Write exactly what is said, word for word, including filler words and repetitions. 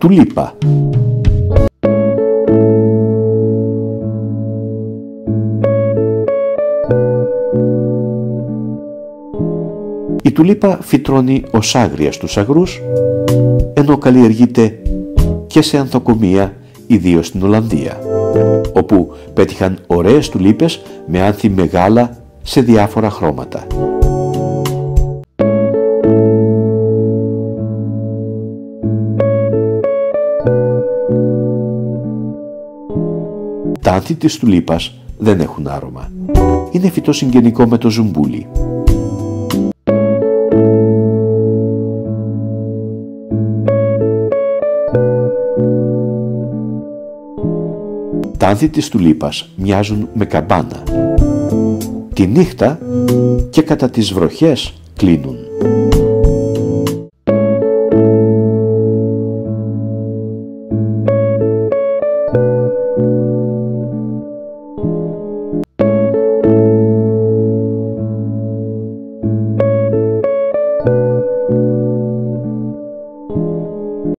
τουλίπα. Η τουλίπα φυτρώνει ως άγρια στους αγρούς, ενώ καλλιεργείται και σε ανθοκομεία, ιδίως στην Ολλανδία, όπου πέτυχαν ωραίες τουλίπες με άνθη μεγάλα σε διάφορα χρώματα. Τα άνθη της τουλίπας δεν έχουν άρωμα. Είναι φυτό συγγενικό με το ζουμπούλι. Τα άνθη της τουλίπας μοιάζουν με καμπάνα. Τη νύχτα και κατά τις βροχές κλείνουν.